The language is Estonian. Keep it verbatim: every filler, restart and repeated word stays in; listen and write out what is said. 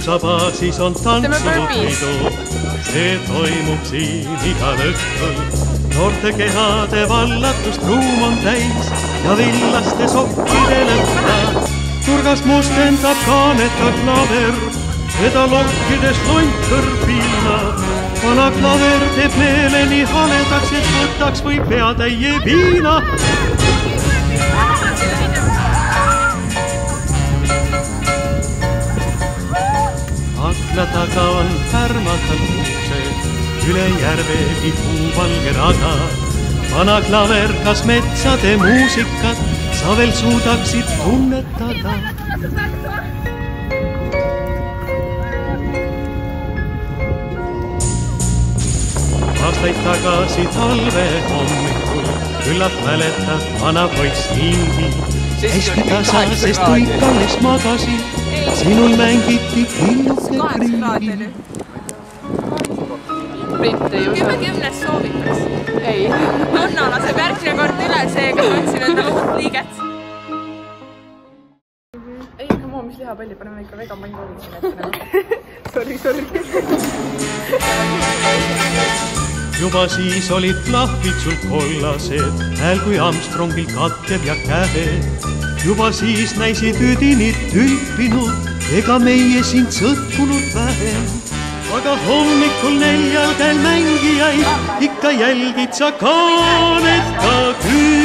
kruusabaasis on tantsupidu. See toimub siin igal õhtul. Noorte kehade vallatust ruum on täis ja villaste sokkide lõppa. Nurgas mustendab kaaneta klaver, seda lokkides lonkõr piinab. Vana klaver teeb meeleni haledaks, et võtaks või peatäie viina. Akla taga on pärmatal kuused, üle järve kipub valge rada. Vana klaver, kas metsade muusikat sa veel suudaksid tunnetada? Aastaid tagasi talve hommikul küllap mäletad vana poiss niigi. Hästi tasa, sest kõik alles magasid, sinul mängiti killuke kriigi. Kümme kümnest soovitaks. Ei. Anna laseb järgmine kord üle seega, ma ütlesin endale uut liiget. Ei, come on, mis lihapalli paneme ikka vegan mängu olin. Sorry, sorry. Juba siis olid plahvid sul kollased, hääl kui Armstrongil katkev ja käed. Juba siis näisid üdinid tülpinud, ega meie sind sõtkunud vähem. Aga hommikul neljal käel mängijaid, ikka jälgid sa kaaneta küll.